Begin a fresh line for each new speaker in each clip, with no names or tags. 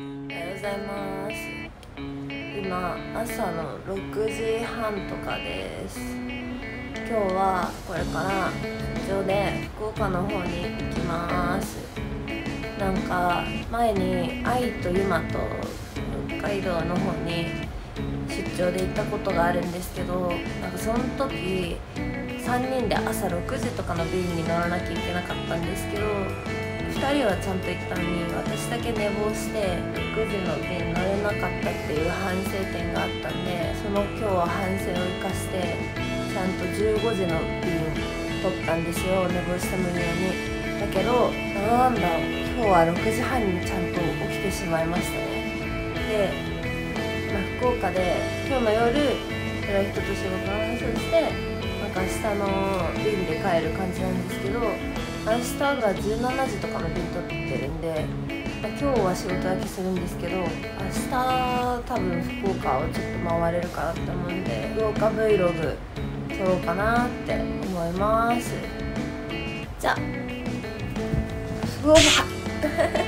おはようございます。今朝の6時半とかです。今日はこれから出張で福岡の方に行きます。なんか前に愛とゆまと北海道の方に出張で行ったことがあるんですけど、なんかその時3人で朝6時とかの便に乗らなきゃいけなかったんですけど、2人はちゃんと行ったのに私だけ寝坊して6時の便乗れなかったっていう反省点があったんで、その今日は反省を生かしてちゃんと15時の便取ったんですよ、寝坊してもいいように。だけどなんだ今日は6時半にちゃんと起きてしまいましたね。で、福岡で今日の夜偉い人と仕事の話をして、なんか明日の便で帰る感じなんですけど、明日が17時とかの便取ってるんで、今日は仕事だけするんですけど、明日多分福岡をちょっと回れるかなって思うんで、福岡 Vlog 撮ろうかなって思います。じゃあ福岡はいはいはい。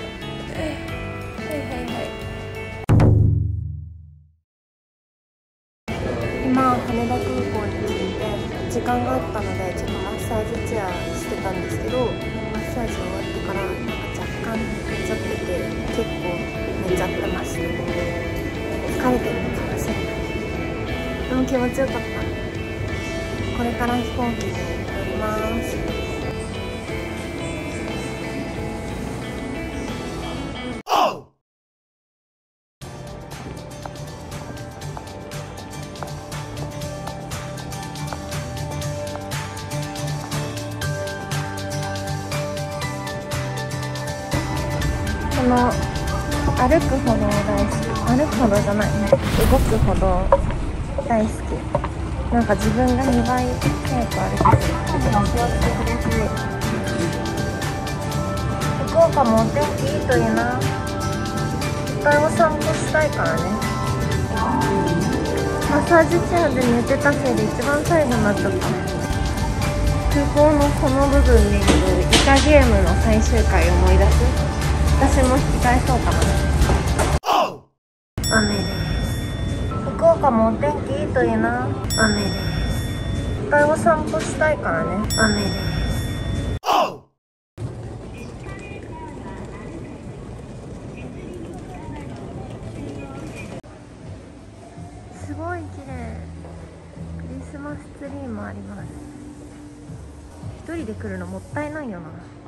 今羽田空港に着いて時間があったのでちょっとマッサージチェアしてたんですけど、マッサージ終わってからなんか若干寝ちゃってて、結構寝ちゃってました。疲れてるのかもしれない。でも気持ちよかった。これから飛行機に乗ります。この歩くほど大好き、歩くほどじゃないね、動くほど大好き。なんか自分が2倍早く歩けてる感じが気をつけてくれて、福岡もお天気いいといいな。いっぱいお散歩したいからね。マッサージチェアで寝てたせいで一番最後になっちゃった。空港のこの部分でいるイカゲームの最終回を思い出す。私も引き返そうかな。雨です。福岡もお天気いいといいな。雨です。いっぱいお散歩したいからね。雨です。すごい綺麗。クリスマスツリーもあります。一人で来るのもったいないよな。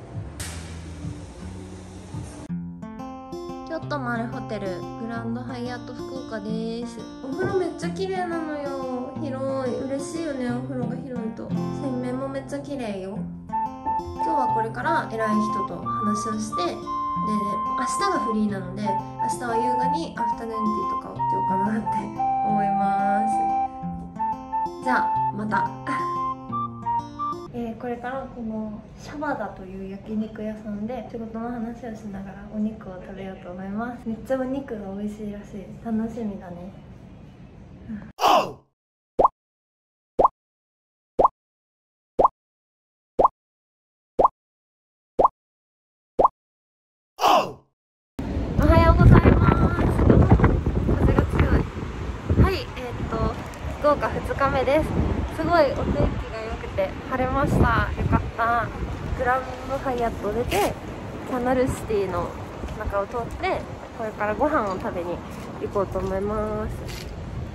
ちょっとマルホテルグランドハイアット福岡です。お風呂めっちゃ綺麗なのよ。広い。嬉しいよね、お風呂が広いと。洗面もめっちゃ綺麗よ。今日はこれから偉い人と話をして、で明日がフリーなので、明日は優雅にアフタヌーンティーとかをしようかなって思います。じゃあまたこれからこのシャバダという焼肉屋さんで仕事の話をしながらお肉を食べようと思います。めっちゃお肉が美味しいらしい。楽しみだね。おはようございます。風が強い。はい、福岡2日目です。すごいお天気が良くて晴れました。よかった。グランドハイアット出てキャナルシティの中を通ってこれからご飯を食べに行こうと思います。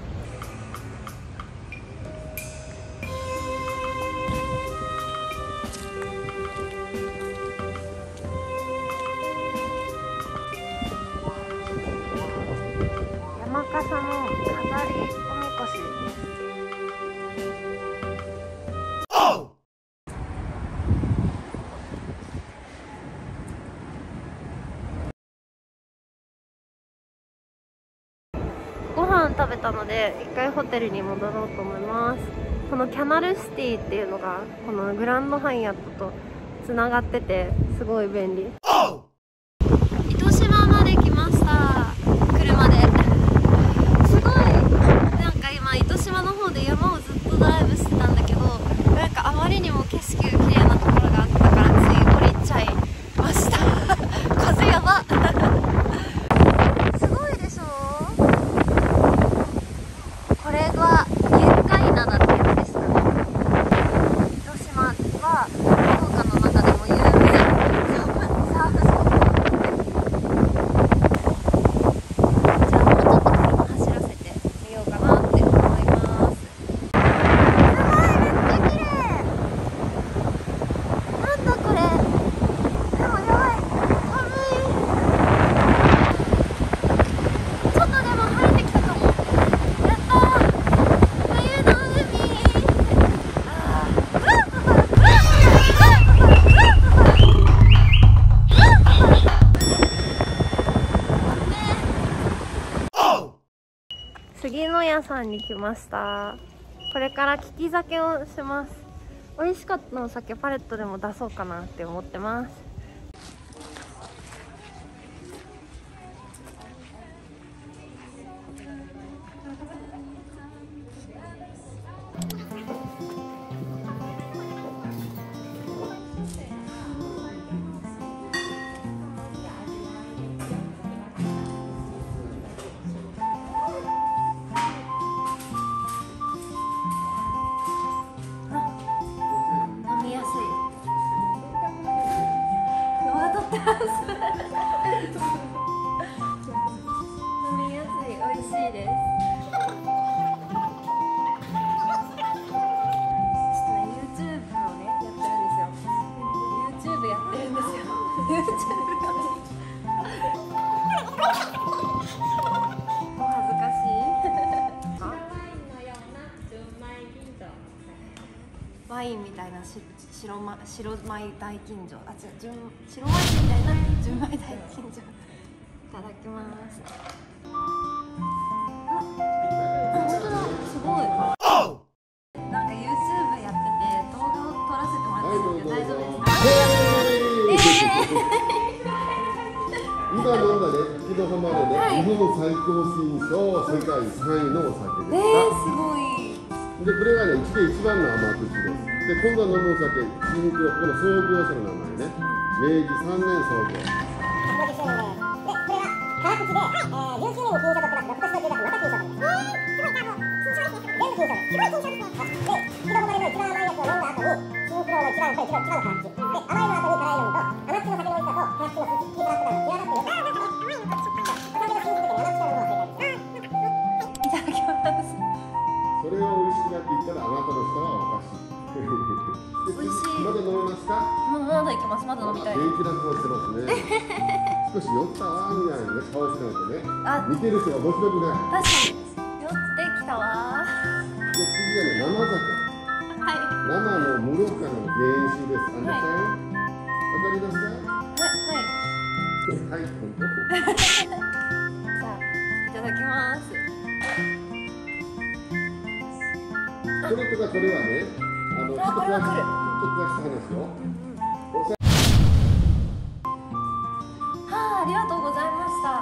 山笠の飾りおみこしです。ご飯食べたので一回ホテルに戻ろうと思います。このキャナルシティっていうのがこのグランドハイアットとつながっててすごい便利。糸島まで来ました。車で。すごいなんか今糸島の方で山をずっとドライブしてたんだけど、なんかあまりにも景色が綺麗なところがあったからつい降りちゃいました。風やば杉野屋さんに来ました。これから利き酒をします。美味しかったお酒パレットでも出そうかなって思ってます。飲みやすい、美味しいです。YouTube をね、やってるんですよ。YouTube やってるんですよ。YouTube お恥ずかしい。ワインみたいな白米大吟醸、あ、違う、白ワインみたいな純米大吟醸。いただきます。あ、本当だ、すごい。なんか YouTube やってて動画を撮らせてもらってるんですけど大丈夫ですか？
今飲んだね、木戸浜でね、日本最高金賞世界3位のお酒です。
すごい。
で、これがね、うちで一番の甘口です。で、今度は飲むお酒、新黒、この創業者の名前ね、明治3年創業。これは辛口で、19年に金賞とプラス、翌年の10月また金賞となります。すごい、金賞です。全部金賞です。すごい金賞ですね。で、木戸浜での一番甘いやつを飲んだ後に、新黒の一番辛口。で、甘いの後に辛いのと、甘口の酒の美味しさと、辛口の酒のスッキリとしたが際立ってよ。お酒の新酒的に甘口のものが正解です。
いただきます。
それが美味しくなって言ったらあなたの舌はおかしい。
美味しい。
まだ飲めますか？
まだいきます。まだ飲みたい。
元気な顔してますね。少し酔ったわみたいなね顔してますね。
あ、
見てる人が面白くない。
確かに酔ってきたわ。
で次はね生酒。
はい。
生の無ろ過の原酒です。あんたさん、わかりますか？
はい。
はい、本当。
じゃあいただきます。
これとかこれはね、ちょっと詳しく話よ。
ありがとうございました。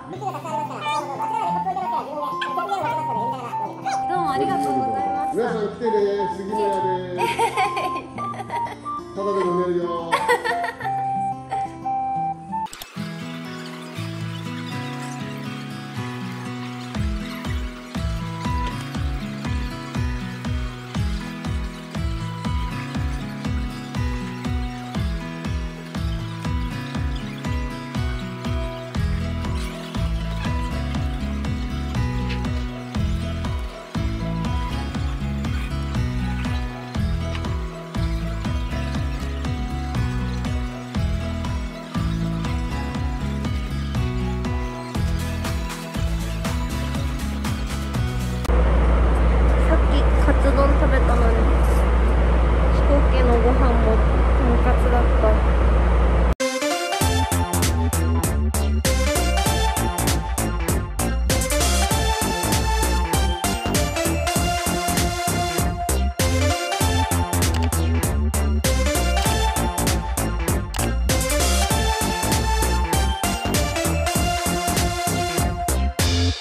どうもありがとうございました。
皆さん来てね、杉野屋で。ただで飲めるよ。